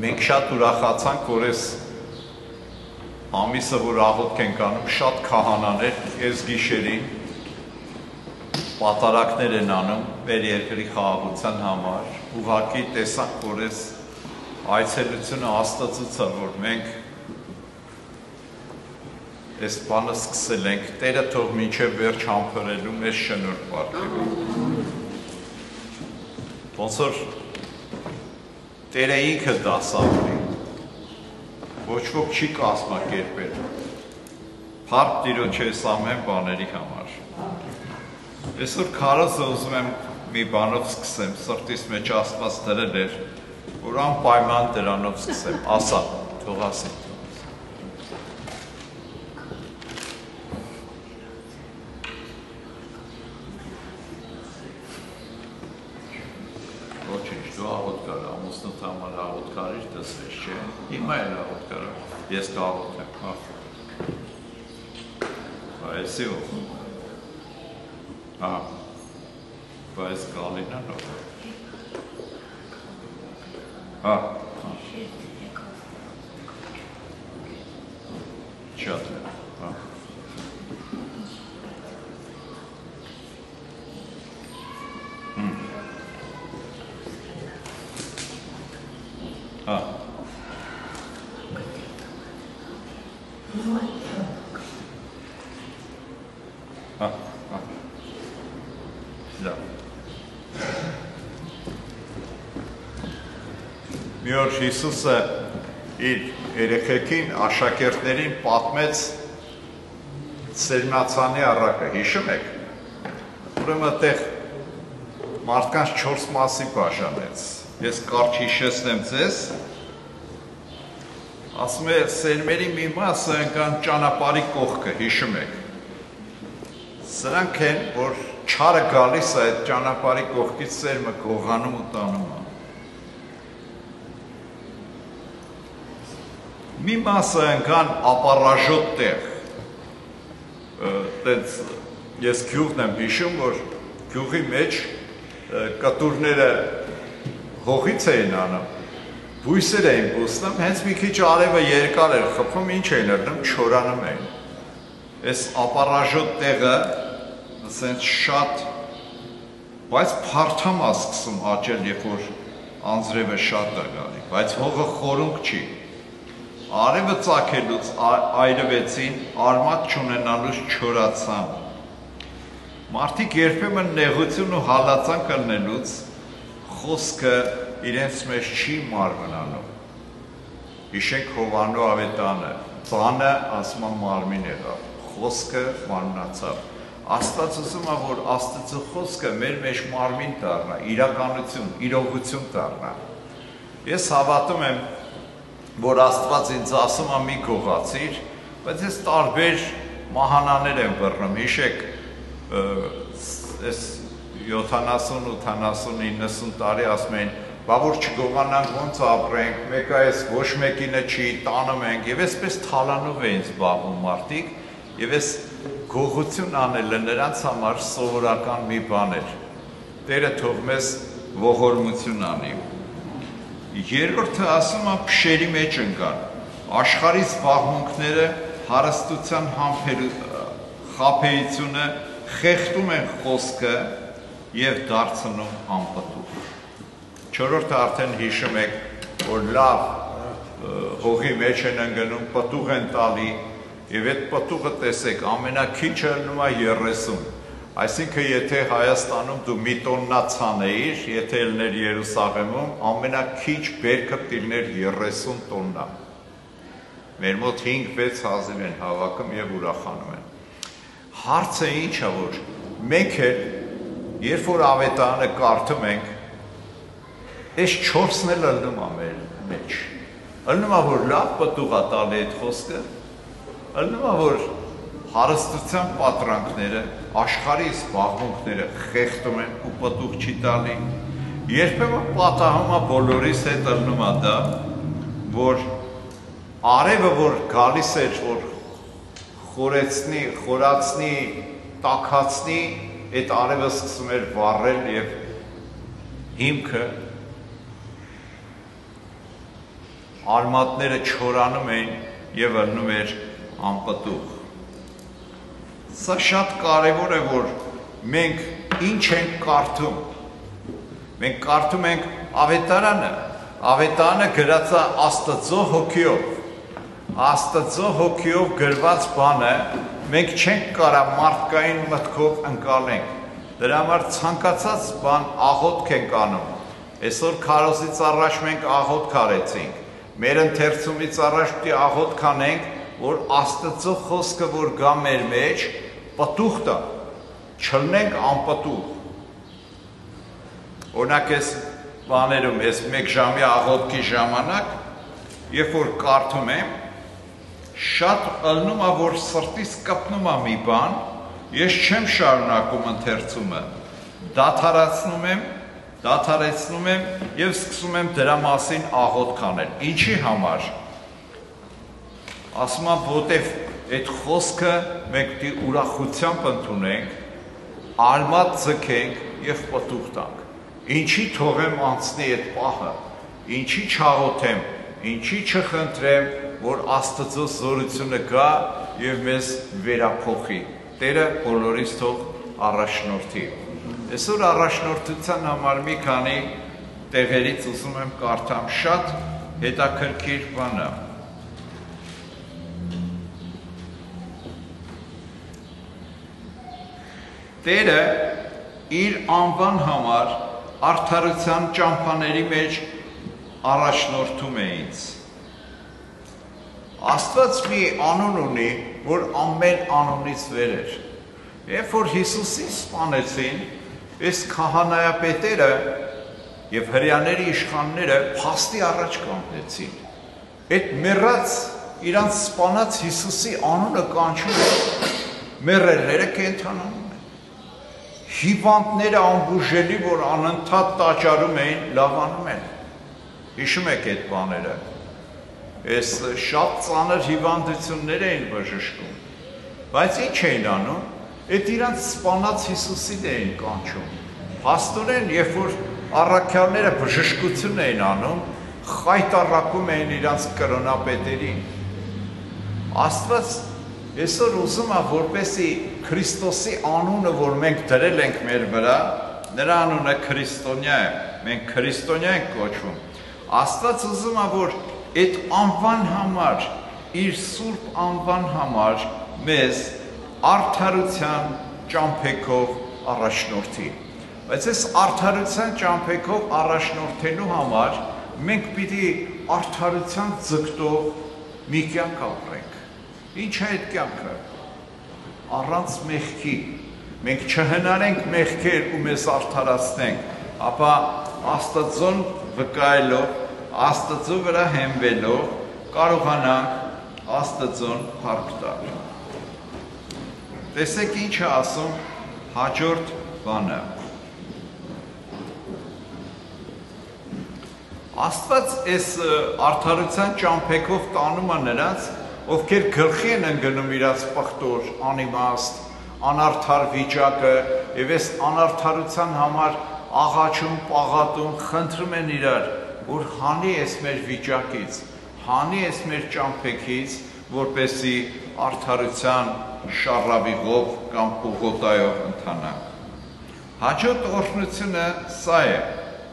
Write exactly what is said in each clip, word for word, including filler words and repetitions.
մենք շատ ուրախացանք, որ այս ամիսը, որ աղոթք ենք անում, շատ քահանաներ այս գիշերին պատարակներ են անում մեր երկրի խաղաղության համար, ուղղակի տեսանք, որ այս այցելությունը Աստծուց է, որ մենք այս բանը սկսել ենք, Տերը թող մինչև վերջ համբերելու մեզ շնորհ պարգևի։ Ոնց որ Տերը ինքը դասավորի, ոչ ոք չի կազմակերպել, փառք Տիրոջ այս ամեն բաների համար։ Այսօր քարոզը ուզում եմ մի բանով սկսեմ, սրտիս մեջ Աստված դրել էր, որ անպայման դրանով սկսեմ, ասա, թող ասի։ Ոչինչ, դու աղոթքար, ամուսնուդ համար աղոթքարիր դասվես, չէ, հիմա էլ աղոթքար, ես կաղոթեմ, այսի ով, հա, բայց կալինան ով, հա, շատ է, հա, հա, հա, հա, լավ, մի օր Հիսուսը իր երեխեքին, աշակերտներին պատմեց Սերմնացանի առակը, հիշում եք, ուրեմն այդտեղ մարդկանց չորս մասի բաժանեց, ես կարճ հիշեցնեմ ձեզ, ասում է սերմերի մի մասը ընկան ճանապարհի կողքը, հիշում եք, սրանք են, որ չարը գալիս է այդ ճանապարհի կողքից սերմը գողանում ու տանում է։ Մի մասը ընկան ապառաժոտ տեղ, տենց ես գյուղն եմ հիշում, որ գյուղի մեջ կտուրները հողից էին անում, բույսեր էին բուսնում, հենց մի քիչ արևը երկար էր խփում, ինչ էին անում, չորանում էին։ Այս ապառաժոտ տեղը, ասենց շատ, բայց փարթամ է սկսում աճել, երբ որ անձրևը շատ է գալի, բայց հողը խորունկ չի։ Արևը ծագելուց այրվեցին, արմատ չունենալուց չորացան։ Մարդիկ երբեմն նեղություն ու հալածան կրնելուց խոսքը իրենց մեջ չի մարմնանում։ Հիշենք Հովանու ավետանը, բանը ասում է մարմին եղավ, խոսքը մարմնացավ։ Աստված ուզում է, որ Աստծո խոսքը մեր մեջ մարմին դառնա, իրականություն, իրողություն դառնա։ Ես հավատում եմ, որ Աստված ինձ ասում է մի գողացիր, բայց ես տարբեր մահանաներ եմ բռնում, հիշեք, այս յոթանասուն, ութանասուն, իննսուն տարի ասում էին, բա որ չգողանանք ոնց ապրենք, մեկը այս ոչ մեկինը չի, տանում ենք, և այսպես թալանով էին զբաղվում մարդիկ, և այս գողություն անելը նրանց համար սովորական մի բան էր։ Տերը թող մեզ ողորմություն անի։ Երրորդը ասում է փշերի մեջ ընկան, աշխարհի զբաղմունքները, հարստության խաբեությունը խեղդում են խոսքը և դարձնում անպտուղ։ Չորրորդը արդեն հիշում եք, որ լավ հողի մեջ են ընկնում, պտուղ են տալի, և այդ պտուղը տեսեք, ամենաքիչը ելնում է երեսուն։ Այսինքն, եթե Հայաստանում դու մի տոննա ցանեիր, եթե ելներ Երուսաղեմում, ամենաքիչ բերքը տիլներ երեսուն տոննա։ Մեր մոտ հինգ-վեց հազիվ են հավաքում և ուրախանում են։ Հարցը ինչ է, որ մենք էլ, երբ որ ավետարանը կարդում ենք, այս չորսն էլ ելնում է մեր մեջ։ Ելնում է, որ լավ պտուղ է տալի այդ խոսքը, ելնում է, որ հարստության պատրանքները, աշխարհի զբաղմունքները խեղդում են ու պտուղ չի տալի։ Երբեմն պատահում է բոլորիս հետ ելնում է դա, որ արևը, որ գալիս էր, որ խորեցնի, խորացնի, տաքացնի, այդ արևը սկսում էր վառել և հիմքը արմատները չորանում էին և ըլնում էր անպտուղ։ Սա շատ կարևոր է, որ մենք ինչ ենք կարդում։ Մենք կարդում ենք ավետարանը, ավետարանը գրած է Աստծո հոգիով, Աստծո հոգիով գրված բանը մենք չենք կարող մարդկային մտքով ընկալենք, դրա համար ցանկացած բան աղոթք ենք անում։ Այսօր քարոզից առաջ մենք աղոթք արեցինք, մեր ընթերցումից առաջ պիտի աղոթք անենք, որ Աստծո խոսքը որ գա մեր մեջ, պտուղ տա, չլնենք անպտուղ։ Օրինակ այս բաներում, այս մեկ ժամի աղոթքի ժամանակ, երբ որ կարդում եմ, շատ ըլնում է, որ սրտիս կպնում է մի բան, ես չեմ շարունակում ընթերցումը, դադարեցնում եմ, դադարեցնում եմ և սկսում եմ դրա մասին աղոթք անել։ Ինչի համար։ Ասում եմ, որտև այդ խոսքը մենք պիտի ուրախությամբ ընդունենք, արմատ ձգենք և պտուղ տանք։ Ինչի թողեմ անցնի այդ պահը, ինչի չաղոթեմ, ինչի չխնդրեմ, որ Աստծո զորությունը գա և մեզ վերափոխի։ Տերը բոլորիս թող առաջնորդի։ Այսօր առաջնորդության համար մի քանի տեղերից ուզում եմ կարդամ շատ հետաքրքիր բանը։ Տերը իր անվան համար արդարության ճամփաների մեջ առաջնորդում է ինձ։ Աստված մի անուն ունի, որ ամեն անունից վեր էր։ Երբ որ Հիսուսին սպանեցին, այս քահանայապետերը և հրեաների իշխանները փաստի առաջ կանգնեցին։ Այդ մեռած իրանց սպանած Հիսուսի անունը կանչում է, մեռելները կենդանանում են։ Հիվանդները անբուժելի, որ անընդհատ տաճարում էին, լավանում են։ Հիշում եք այդ բաները։ Այս շատ ծանր հիվանդություններ էին բժշկում, բայց ինչ էին անում, այդ իրանց սպանած Հիսուսին էին կանչում։ Փաստորեն, երբ որ առաքյալները բժշկություն էին անում, խայտառակում էին իրանց կրոնապետերին։ Աստված այսօր ուզում է, որպեսզի Քրիստոսի անունը, որ մենք դրել ենք մեր վրա, նրա անունը քրիստոնյա է, մենք քրիստոնյա ենք կոչվում։ Աստված ուզում է, որ այդ անվան համար, իր սուրբ անվան համար մեզ արդարության ճամփեքով առաջնորդի։ Բայց այս արդարության ճամփեքով առաջնորդելու համար մենք պիտի արդարության ձգտող մի կյանք ապրենք։ Ինչ է այդ կյանքը։ Առանց մեղքի։ Մենք չհնարենք մեղքեր ու մեզ արդարացնենք, ապա Աստծուն վկայելով, Աստծո վրա հենվելով կարողանանք Աստծուն փառք տալ։ Տեսեք ինչ է ասում հաջորդ բանը։ Աստված այս արդարության ճամփեքով տանում է նրանց, ովքեր գլխի են ընկնում իրաց պղտոր, անիմաստ, անարդար վիճակը և այս անարդարության համար աղաչում, պաղատում, խնդրում են իրար, որ հանի ես մեր վիճակից, հանի ես մեր ճամփեքից, որպեսզի արդարության շառավիղով կամ պողոտայով ընթանանք։ Հաջորդ օրհնությունը սա է.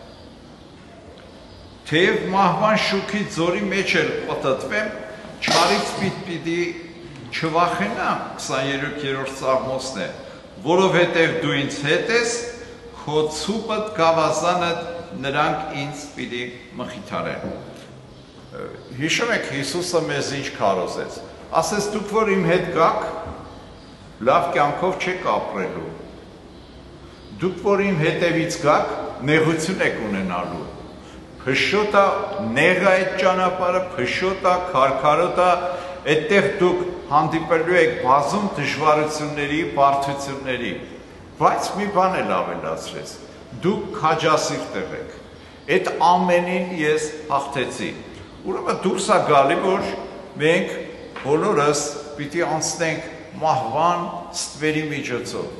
թեև մահվան շուքի ձորի մեջ էլ պտտվեմ, չարից պիտի չվախենամ, քսաներորդ Սաղմոսն է, որովհետև դու ինձ հետ ես, քո ցուպդ գավազանդ նրանք ինձ պիտի մխիթարեն։ Հիշում եք Հիսուսը մեզ ինչ քարոզեց։ Ասեց դուք որ իմ հետ գաք, լավ կյանքով չեք ապրելու։ Դուք որ իմ հետևից գաք, նեղություն եք ունենալու։ Փշոտ է, նեղ է այդ ճանապարհը, փշոտ է, քարքարոտ է, այդտեղ դուք հանդիպելու եք բազում դժվարությունների, բարդությունների։ Բայց մի բան էլ ավելացրեց, դուք քաջասիրտ եղեք։ Այդ ամենին ես հաղթեցի։ Ուրեմն դուրս է գալի, որ մենք բոլորս պիտի անցնենք մահվան ստվերի միջոցով։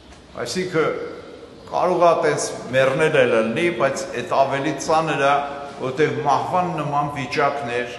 Այսինքն կարող է այդպես մեռնել էլ լինի, բայց այդ ավելի ծանր է, որտեղ մահվան նման վիճակներ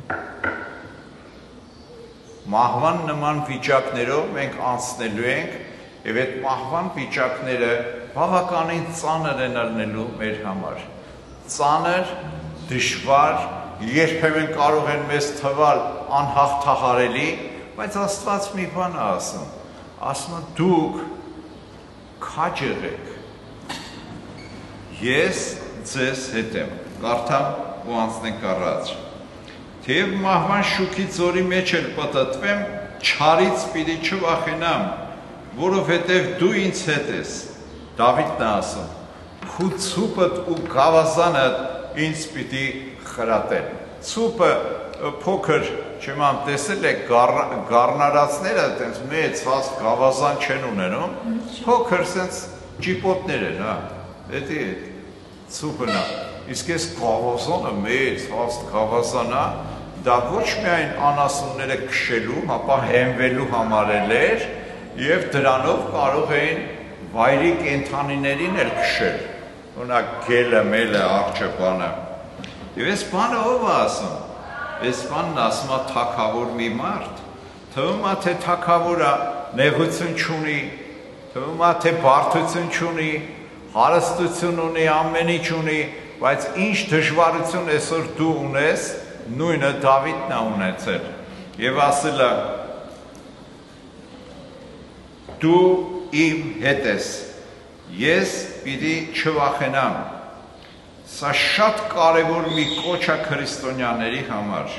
մահվան նման վիճակներով մենք անցնելու ենք եւ այդ մահվան վիճակները բավականին ծանր են ալնելու մեր համար ծանր դժվար երբեմն կարող են մեզ թվալ անհաղթահարելի բայց Աստված մի բան է ասում ասում է դուք քաջ եղեք ես ձեզ հետ եմ կարդամ ու անցնենք առաջ Թեև մահվան շուքի ձորի մեջ էլ պտտվեմ, չարից պիտի չվախենամ, որովհետև դու ինձ հետ ես, Դավիթն է ասում, քու ցուպդ ու գավազանդ ինձ պիտի խրատեն։ Ցուպը փոքր, չեմ ամ տեսել եք գառնարածները, այդպես մեծ հաստ գավազան չեն ունենում, փոքր սենց ճիպոտներ են, հա, դա ցուպն է։ Իսկ այս գավազանը մեծ հաստ գավազան է, դա ոչ միայն անասունները քշելու, ապա հենվելու համար էր եւ դրանով կարող էին վայրի կենդանիներին էլ քշել։ Օրինակ գելը, մելը, արջը բանը։ Եվ այս բանը ով է ասում։ Այս բանն ասում է թագավոր մի մարդ։ Թվում է թե թագավորը նեղություն չունի, թվում է թե բարդություն չունի, հարստություն ունի, ամեն ինչ ունի, բայց ինչ դժվարություն այսօր դու ունես, նույնը Դավիթն է ունեցել եւ ասել է դու իմ հետ ես ես պիտի չվախենամ սա շատ կարևոր մի կոչ է քրիստոնյաների համար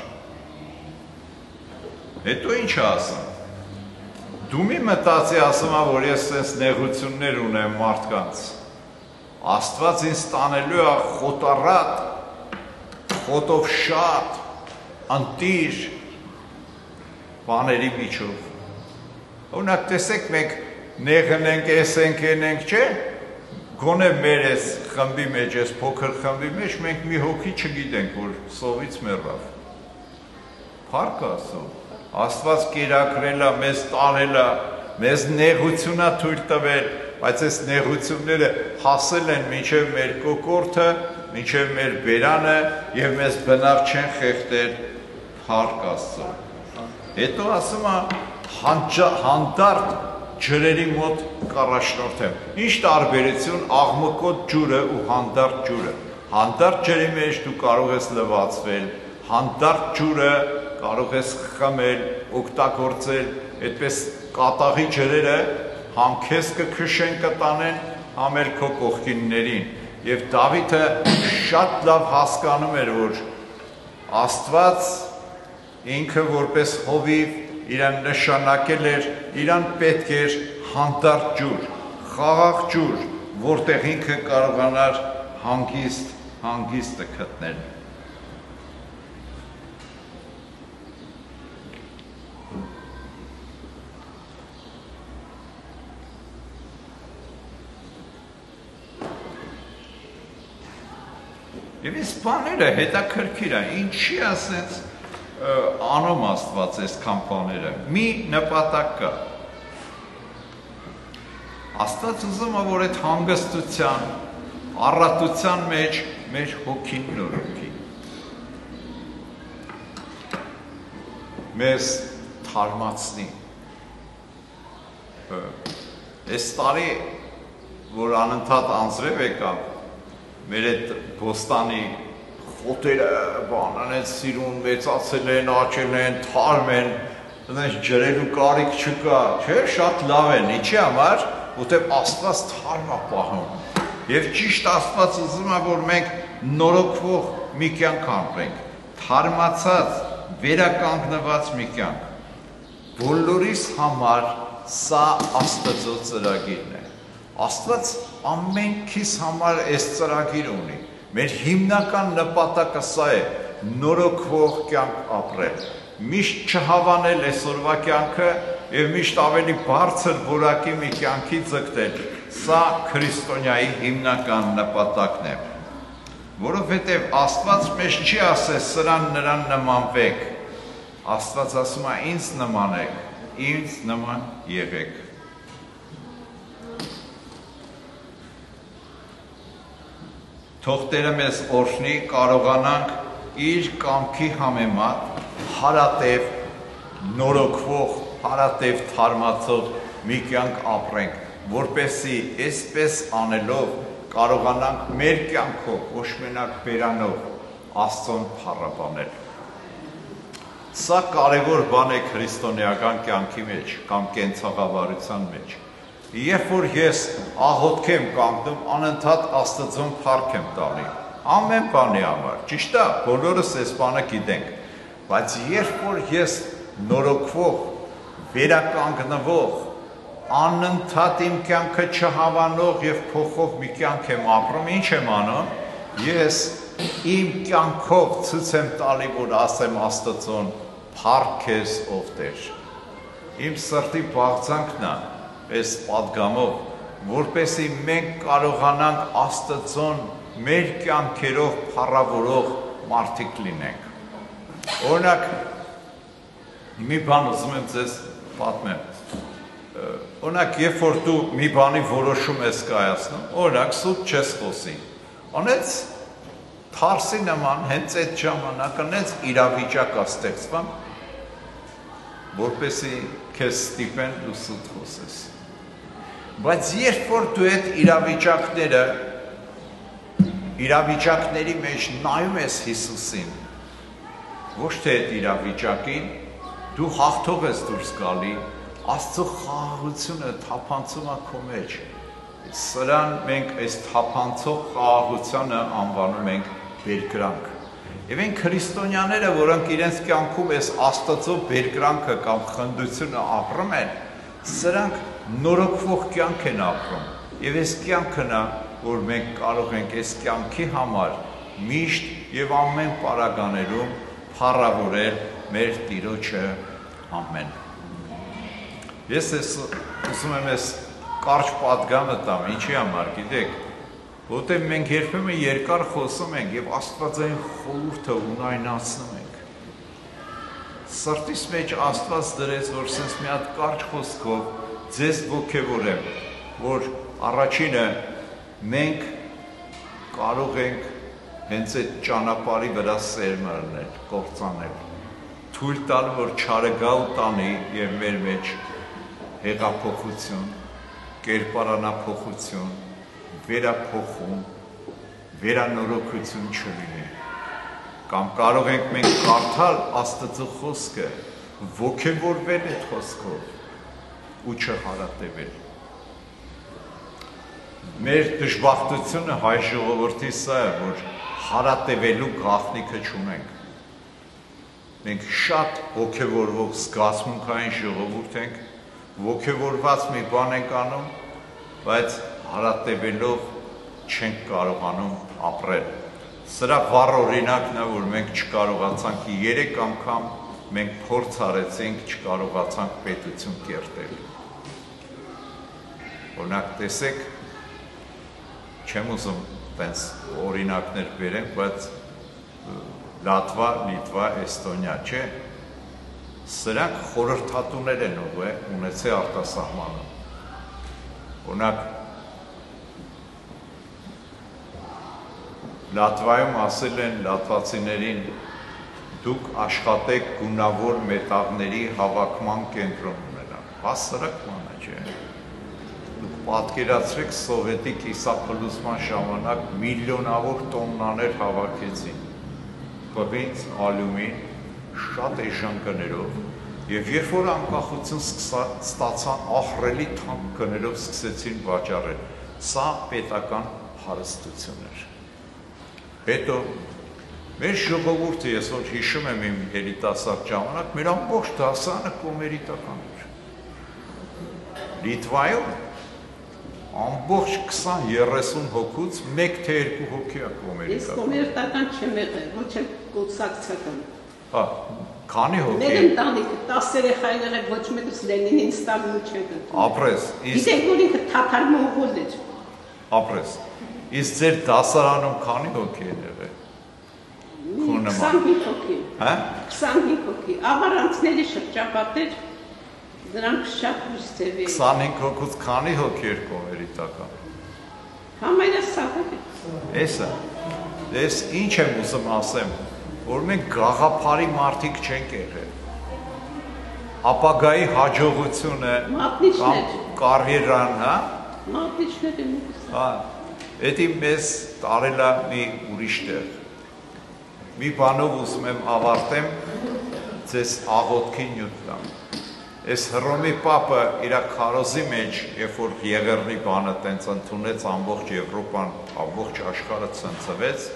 հետո ինչ է ասում դու մի մտածի ասում է որ ես այս նեղություններ ունեմ մարդկանց Աստված ինձ տանելու է խոտառատ խոտով շատ, անտիր բաների միջով։ Օրինակ տեսեք մենք նեղն ենք, էսենք ենք, չէ, գոնե մեր այս խմբի մեջ, այս փոքր խմբի մեջ մենք մի հոգի չգիտենք, որ սովից մեռավ։ Փառք Աստծո, Աստված կերակրել է, մեզ տարել է, մեզ նեղություն է թույլ տվել, բայց այս նեղությունները հասել են մինչև մեր կոկորդը, մինչև մեր բերանը և մեզ բնավ չեն խեղտել փառք Աստծո։ Հետո ասում է հանդարտ ջրերի մոտ կառաջնորդեմ։ Ինչ տարբերություն աղմկոտ ջուրը ու հանդարտ ջուրը։ Հանդարտ ջրի մեջ դու կարող ես լվացվել, հանդարտ ջուրը կարող ես խմել, օգտագործել, այդպես կատաղի ջրերը համ քեզ կքշեն կտանեն, համ էլ քո կողքիններին։ Եվ Դավիթը շատ լավ հասկանում էր, որ Աստված ինքը որպես հովիվ իրան նշանակել էր, իրան պետք էր հանդարտ ջուր, խաղաղ ջուր, որտեղ ինքը կարողանար հանգիստ, հանգիստը գտնել։ Եվ այս բաները հետաքրքիր է, ինչի ասենց անում Աստված այս կամպաները, մի նպատակ կա։ Աստված ուզում է, որ այդ հանգստության, առատության մեջ մեր հոգին նորոգի։ Մեզ թարմացնի։ Այս տարի, որ անընդհատ անձրև եկավ, մեր այդ բոստանի խոտերը բանան են սիրուն, մեծացել են, աճել են, թարմ են, ջրելու կարիք չկա, չէ, շատ լավ են, ինչի համար, որտեղ Աստված թարմ է պահում։ Եվ ճիշտ Աստված ուզում է, որ մենք նորոգվող մի կյանք ապրենք, թարմացած, վերականգնված մի կյանք։ Բոլորիս համար սա Աստծո ծրագիրն է։ Աստված ամենքիս համար այս ծրագիր ունի։ Մեր հիմնական նպատակը սա է՝ նորոգվող կյանք ապրել։ Միշտ չհավանել այսօրվա կյանքը եւ միշտ ավելի բարձր որակի մի կյանքի ձգտել։ Սա քրիստոնյայի հիմնական նպատակն է։ Որովհետեւ Աստված մեզ չի ասել սրան նրան նմանվեք։ Աստված ասում է ինձ նմանեք, ինձ նման եղեք։ թող Տերը մեզ օրհնի, կարողանանք իր կամքի համեմատ հարատև, նորոգվող, հարատև թարմացող մի կյանք ապրենք, որպեսզի այսպես անելով կարողանանք մեր կյանքով, ոչ մենակ բերանով Աստծուն փառաբանել։ Սա կարևոր բան է քրիստոնեական կյանքի մեջ կամ կենցաղավարության մեջ։ Երբ որ ես աղոթք եմ կանգնում, անընդհատ Աստծուն փառք եմ տալի։ Ամեն բանի համար, ճիշտ է, բոլորս այս բանը գիտենք, բայց երբ որ ես նորոգվող, վերականգնվող, անընդհատ իմ կյանքը չհավանող եւ փոխող մի կյանք եմ ապրում, ինչ եմ անում, ես իմ կյանքով ցույց եմ տալի, որ ասեմ Աստծուն, փառք քեզ ով Տեր։ Իմ սրտի բաղձանքն է այս պատգամով, որպեսզի մենք կարողանանք Աստծուն մեր կյանքերով փառավորող մարդիկ լինենք։ Օրինակ, մի բան ուզում եմ ձեզ պատմեմ։ Օրինակ, երբ որ դու մի բանի որոշում ես կայացնում, օրինակ, սուտ չես խոսի։ Անեց թարսի նման հենց այդ ժամանակ հենց իրավիճակ է ստեղծվում, որպեսզի քեզ ստիպեն դու սուտ խոսես։ Բայց երբ որ դու այդ իրավիճակները իրավիճակների մեջ նայում ես Հիսուսին, ոչ թե այդ իրավիճակին, դու հաղթող ես դուրս գալի, Աստծո խաղաղությունը թափանցում է քո մեջ։ Սրան մենք այս թափանցող խաղաղությանը անվանում ենք բերկրանք։ Եվ այն քրիստոնյաները, որոնք իրենց կյանքում այս Աստծո բերկրանքը կամ խնդությունը ապրում են, սրանք նորոգվող կյանք են ապրում։ Եվ այս կյանքն է, որ մենք կարող ենք այս կյանքի համար միշտ եւ ամեն պարագաներում փառավորել մեր Տիրոջը։ Ամեն։ Ես ուզում եմ ես կարճ պատգամը տամ, ինչի համար, գիտեք, որտեղ մենք երբեմն երկար խոսում ենք եւ Աստվածային խորհուրդը ունայնացնում ենք։ Սրտիս մեջ Աստված դրեց, որ sense մի հատ կարճ խոսքով ձեզ ողջևորեմ, որ առաջինը մենք կարող ենք հենց այդ ճանապարհի վրա սերմարնել, կործանել, թույլ տալ, որ չարը գա ու տանի եւ մեր մեջ հեղափոխություն, կերպարանափոխություն, վերափոխում, վերանորոգություն չլինի։ Կամ կարող ենք մենք կարդալ Աստծո խոսքը, ոգևորվել այդ խոսքով ու չհարատևել։ Մեր դժբախտությունը հայ ժողովրդի սա է, որ հարատևելու գաղտնիքը չունենք։ Մենք շատ ոգևորվող զգացմունքային ժողովուրդ ենք, ոգևորված մի բան ենք անում, բայց հարատևելով չենք կարողանում ապրել։ Սրա վառ օրինակն է, որ մենք չկարողացանք երեք անգամ մենք փորձ արեցինք, չկարողացանք պետություն կերտել։ Օրինակ տեսեք, չեմ ուզում տենց օրինակներ բերեմ, բայց Լատվա, Լիտվա, Էստոնիա, չէ, սրանք խորհրդատուներ են ունեցել արտասահմանում։ Օրինակ Լատվայում ասել են լատվացիներին, դուք աշխատեք գունավոր մետաղների հավաքման կենտրոն ունենալ։ Հասարակ բան է, չէ։ Դուք պատկերացրեք սովետի կիսափլուզման ժամանակ միլիոնավոր տոննաներ հավաքեցին։ Պղինձ, ալյումին, շատ էժան գներով, եւ երբ որ անկախություն ստացան, ահռելի թանկ գներով սկսեցին վաճառել։ Սա պետական հարստություն էր։ Հետո մեր ժողովուրդը, ես որ հիշում եմ իմ երիտասարդ ժամանակ, մեր ամբողջ դասարանը կոմերիտական էր։ Լիտվայում ամբողջ քսան երեսուն հոգուց մեկ թե երկու հոգի է կոմերիտական։ Ես կոմերիտական չեմ եղել, ոչ էլ կուսակցական։ Հա, քանի հոգի։ Մեր ընտանիքը տասը երեխա եղել, ոչ մեկս Լենինին Ստալինին չեն ընտրել։ Ապրես։ Գիտեք, որ ինքը թաթար մոնղոլ էր։ Ապրես։ Իսկ ձեր դասարանում քանի հոգի են եղել։ քսանհինգ հոգի։ Հա? քսանհինգ հոգի։ Ավարանցների շրջապատեր դրանք շատ լույս ձևի։ քսանհինգ հոգուց քանի հոգի էր կոմերիտական։ Համայնը սաղը։ Էսա։ Ես ինչ եմ ուզում ասեմ, որ մենք գաղափարի մարդիկ չենք եղել։ Ապագայի հաջողությունը կամ կարիերան, հա? Մատնիչներ եմ։ Հա, դա մեզ տարելա մի ուրիշ տեղ։ Մի բանով ուզում եմ ավարտեմ ձեզ աղոթքի նյութն։ Այս Հռոմի պապը իր քարոզի մեջ, երբ որ Եղեռնի բանը տենց ընդունեց ամբողջ Եվրոպան, ամբողջ աշխարհը ցնցվեց,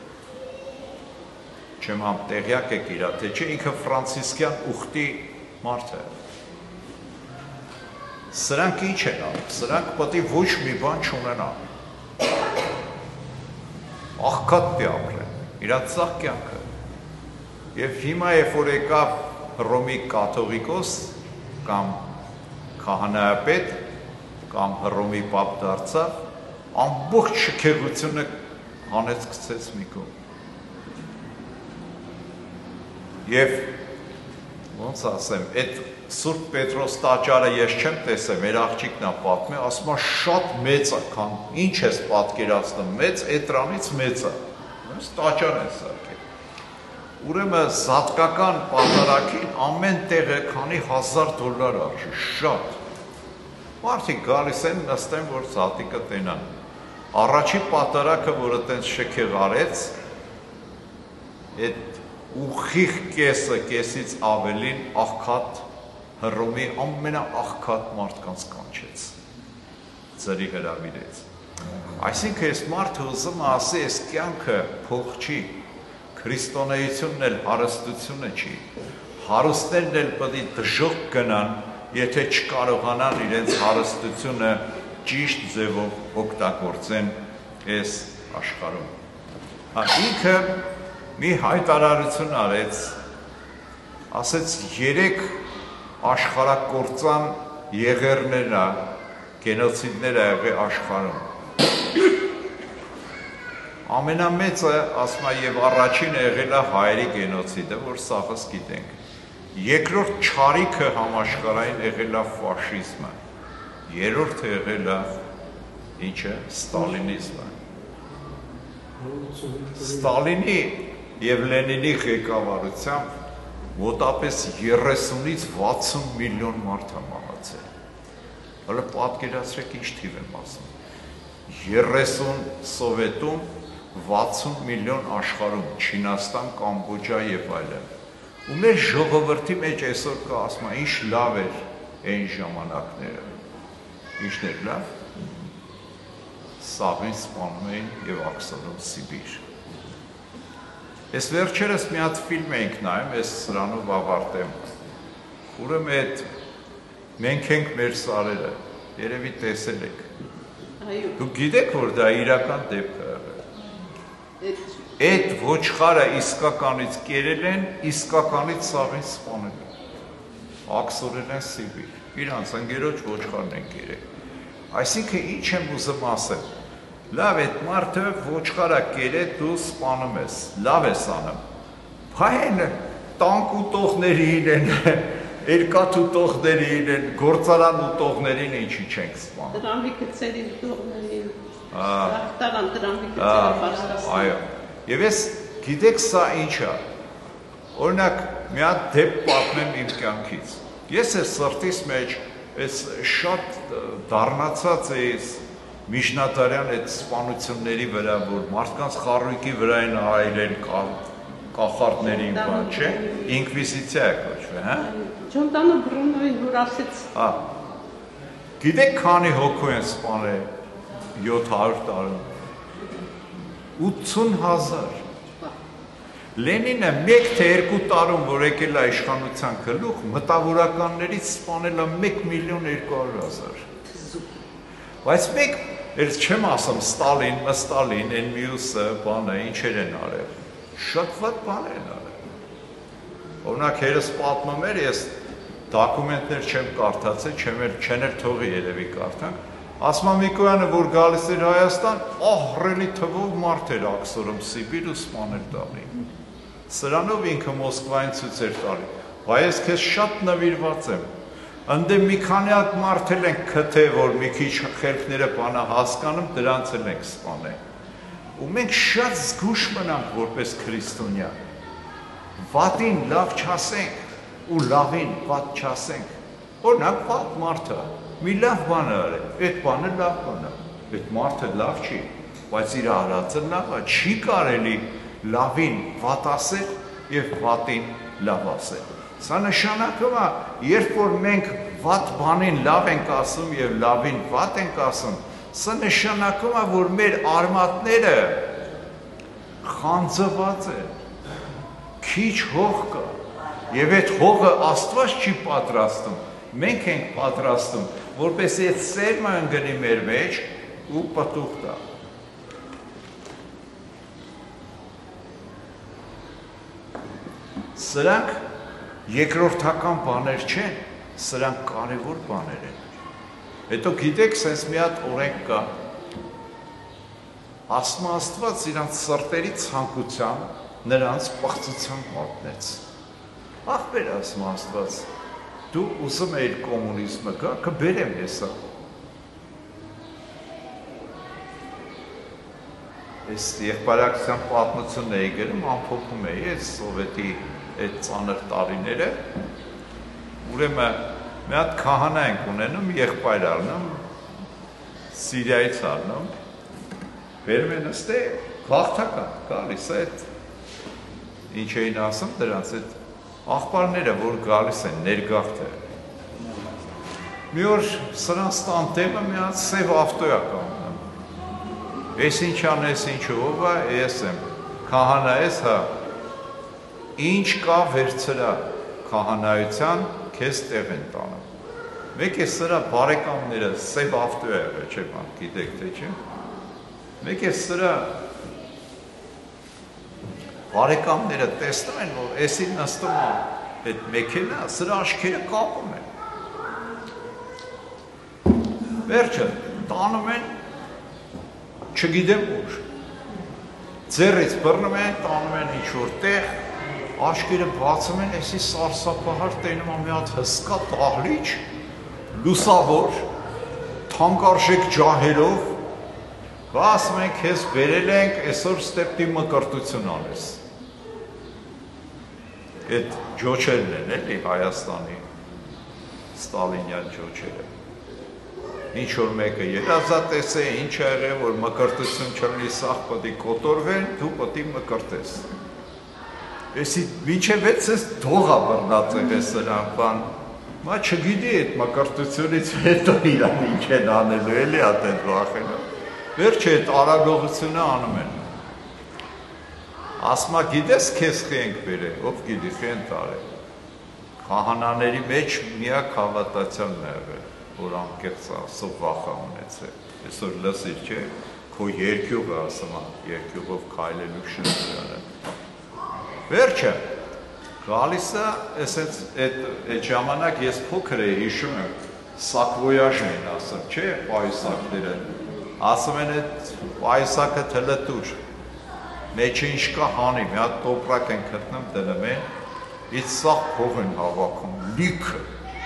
չեմ համ տեղյակ եք իրա, թե չէ ինքը ֆրանցիսկյան ուխտի մարդ է։ Սրանք ինչ են անում, սրանք պետք է ոչ մի բան չունենան։ Աղքատ պի ապրեն, իրանց սաղ կյանքը։ Եվ հիմա երբ որ եկավ Հռոմի կաթողիկոս կամ քահանայապետ կամ Հռոմի պապ դարձավ, ամբողջ շքեղությունը հանեց գցեց մի կողմ։ Եվ ոնց ասեմ, այդ Սուրբ Պետրոս տաճարը ես չեմ տեսել, մեր աղջիկն է պատմել, ասում է շատ մեծ է, քան ինչ ես պատկերացնում, մեծ էտրանից մեծ է։ Այս տաճար են սարքել։ Ուրեմն զատկական պատարագին ամեն տեղը քանի հազար դոլար արժի, շատ։ Մարդիկ գալիս են նստեն, որ զատիկը տենան։ Առաջի պատարագը, որը տենց շքեղ արեց, այդ ուղիղ կեսը, կեսից ավելին աղքատ Հռոմի ամենաաղքատ մարդկանց կանչեց, ծրի հրավիրեց։ Այսինքն այս մարդը ուզում է ասի, այս կյանքը փող չի, քրիստոնեությունն էլ հարստությունը չի, հարուստներն էլ պետք է դժոխք գնան, եթե չկարողանան իրենց հարստությունը ճիշտ ձևով օգտագործեն այս աշխարհում։ Հա ինքը մի հայտարարություն արեց, ասեց երեք աշխարհակործան եղերներն է, գենոցիդները եղել աշխարհում։ Ամենամեծը, ասում է, եւ առաջինը եղել է հայերի գենոցիդը, որ սաղս գիտենք։ Երկրորդ չարիքը համաշխարհային եղել է ֆաշիզմը։ Երրորդը եղել է ինչը, ստալինիզմը։ Ստալինի եւ Լենինի ղեկավարությամբ մոտապես երեսունից վաթսուն միլիոն մարդ է մահացել։ Հələ պատկերացրեք ինչ թիվ եմ ասում։ երեսուն Սովետում, վաթսուն միլիոն աշխարհում, Չինաստան, Կամբոջա եւ այլն։ Ու մեր ժողովրդի մեջ այսօր կա ասում, ինչ լավ էր այն ժամանակները։ Ինչն էր լավ։ Սաղին սպանում էին եւ ակսանում Սիբիր։ Ես վերջերս մի հատ ֆիլմ էինք նայում, ես սրանով ավարտեմ։ Ուրեմն այդ մենք ենք մեր սարերը, երևի տեսել եք։ Այո։ Դուք գիտեք, որ դա իրական դեպք է եղել։ Այդ ոչխարը իսկականից կերել են, իսկականից սաղին սպանել են։ Ակսորել են Սիբիր։ Իրանց ընկերոջ ոչխարն են կերել։ Այսինքն ինչ եմ ուզում ասել։ Լավ, այդ մարդը ոչխարա կերել, դու սպանում ես, լավ ես անում։ Փայն տանկ ուտողներին են, երկաթ ուտողներին են, գործարան ուտողներին ինչի չենք սպանում։ Տրամվի գծերի ուտողներին, ախտարան տրամվի գծերը բարձրացնում։ Այո, եւ ես գիտեք սա ինչ է, օրինակ մի հատ դեպք պատմեմ իմ կյանքից։ Ես այս սրտիս մեջ այս շատ դառնացած էի միջնադարյան այդ սպանությունների վրա, որ մարդկանց խարույկի վրա են այլել կախարդներին, բան, չէ, ինկվիզիցիա է կոչվում, հա։ Ջոնդանո Բրունոին որ ասեց։ Հա։ Գիտեք քանի հոգու են սպանել յոթ հարյուր տարում։ ութսուն հազար։ Լենինը մեկ թե երկու տարում, որ եկել է իշխանության գլուխ, մտավորականներից սպանել է մեկ միլիոն երկու հարյուր հազար։ Բայց մեկ, ես չեմ ասում Ստալին, Ստալին, այն մյուսը, բանը, ինչեր են արել։ Շատ վատ բաներ են արել։ Օրինակ հերս պատմում էր, ես դոկումենտներ չեմ կարդացել, չեմ էլ չեն էլ թողի երևի կարդանք։ Ասմա Միկոյանը, որ գալիս էր Հայաստան, ահռելի թվով մարդ էր ակսորում Սիբիր ու սպանել տալի։ Սրանով ինքը Մոսկվային ցույց էր տալի։ Բայց ես քեզ շատ նվիրված եմ։ Անդե մի քանի հատ մարդել ենք քթե, որ մի քիչ խելքները բանը հասկանում, դրանց էլ ենք սպանել։ Ու մենք շատ զգուշ մնանք որպես քրիստոնյա։ Վատին լավ չասենք ու լավին վատ չասենք։ Օրինակ վատ մարդը մի լավ բան է արել, այդ բանը լավ բան է, այդ մարդը լավ չի, բայց իր արածը լավ է, չի կարելի լավին վատ ասել եւ վատին լավ ասել։ Սա նշանակում է, երբ որ մենք վատ բանին լավ ենք ասում եւ լավին վատ ենք ասում, սա նշանակում է, որ մեր արմատները խանձված են, քիչ հող կա, եւ այդ հողը Աստված չի պատրաստում, մենք ենք պատրաստում, որպեսզի այդ սերմը ընկնի մեր մեջ ու պտուղ տա։ Սրանք երկրորդական բաներ չեն, սրանք կարևոր բաներ են։ Հետո գիտեք, sense մի հատ օրենք կա։ Ասում Աստված իրանց սրտերի ցանկությամբ նրանց պղծության մատնեց։ Ախպեր ասում Աստված, դու ուզում էիր կոմունիզմը գա, կբերեմ եսա։ Ես եղբայրակցության պատմությունն էի գրում, ամփոփում էի այս սովետի այդ ծանր տարիները, ուրեմն մի հատ քահանա ենք ունենում, եղբայր առնում, Սիրիայից առնում, բերում են ըստե հաղթական, գալիս է այդ, ինչ էին ասում դրանց, այդ աղբարները, որ գալիս են, ներգաղթը։ Մի օր սրանց տանտեմը մի հատ սև ավտոյա կանգնում։ Ես ինչ անես, ինչ ով է, ես եմ, քահանա ես, հա, ինչ կա վերցրա քահանայության, քեզ տեղ են տանում։ Մեկ է սրա բարեկամները սև ավտոյա եղել, չէ՞ բան, գիտեք թե չէ։ Մեկ է սրա բարեկամները տեսնում են, որ էսի նստում է այդ մեքենա, սրա աչքերը կապում են։ Վերջը տանում են, չգիտեմ ուր։ Ձեռից բռնում են, տանում են ինչ-որ տեղ, աչքերը բացում են, էսի սարսափահար տենում է մի հատ հսկա դահլիճ, լուսավոր, թանկարժեք ջահերով, բա ասում են քեզ բերել ենք, այսօր ստեպտի մկրտություն անես։ Այդ ջոչերն են էլի Հայաստանի Ստալինյան ջոչերը։ Ինչ որ մեկը երազատես է, ինչ է եղել, որ մկրտություն չլինի, սաղ պետք է կոտորվեն, դու պետք է մկրտես։ Էսի մինչև էս ես դողա բռնած եղել սրան բան, մա չգիտի այդ մկրտությունից հետո իրան ինչ են անելու, էլի ատեն վախենա։ Վերջը այդ արագողությունը անում են։ Ասմա գիտես քեզ խի ենք բերել, ով գիտի խի են տարել։ Քահանաների մեջ միակ հավատացյալն է եղել, որ անկեղծ ասով վախ ունեցել։ Այսօր լսիր, չէ, քո երկյուղը ասում է, երկյուղով քայլելու շնորհը։ Վերջը գալիս է, այսպես այդ այդ ժամանակ ես փոքր էի, հիշում եմ, սակվոյաժ էին ասում, չէ, պայուսակները։ Ասում են այդ պայուսակը թլտուր, մեջը ինչ կա հանի, մի հատ տոպրակ են գտնում, դնում են, իսկ սաղ փող են հավաքում, լիքը։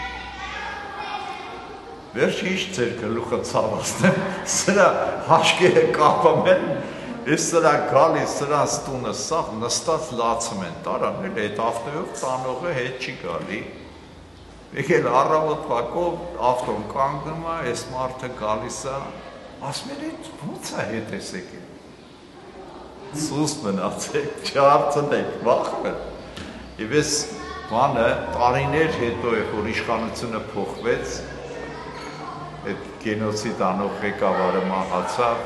Վերջը ինչ ձեր գլուխը ցավացնեմ, սրա հաշկերը կապում են, ես սրա գալիս, սրանց տունը սաղ նստած լացում են, տարան էլ այդ ավտոյով տանողը հետ չի գալի։ Եկել առավոտ վակով ավտոն կանգնում է, այս մարդը գալիս է, ասում են այդ ո՞նց է հետ ես եկել։ Սուս մնացեք, չհարցնեք, վախվեն։ Եվ այս բանը տարիներ հետո է, որ իշխանությունը փոխվեց, այդ գենոցիդ անող ղեկավարը մահացավ,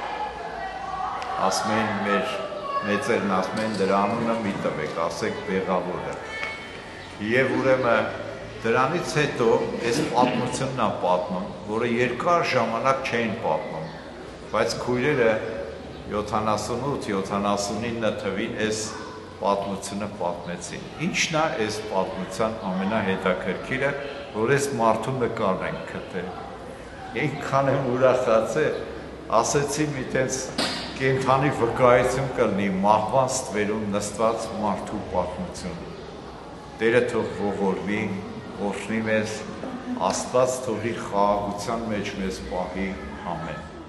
ասում են մեր մեծերն ասում են դրա անունը մի տվեք, ասեք բեղավորը։ Եվ ուրեմն դրանից հետո այս պատմությունն է պատմում, որը երկար ժամանակ չէին պատմում, բայց քույրերը յոթանասունութ յոթանասունինը թվին այս պատմությունը պատմեցին։ Ինչն է այս պատմության ամենահետաքրքիրը, որ այս մարդու նկարն են գտել։ Այնքան եմ ուրախացել, ասեցի մի տենց կենդանի վկայություն կլինի մահվան ստվերում նստված մարդու պատմություն։ Տերը թող ողորմի, օրհնի մեզ Աստված թողի խաղաղության մեջ մեզ պահի, ամեն։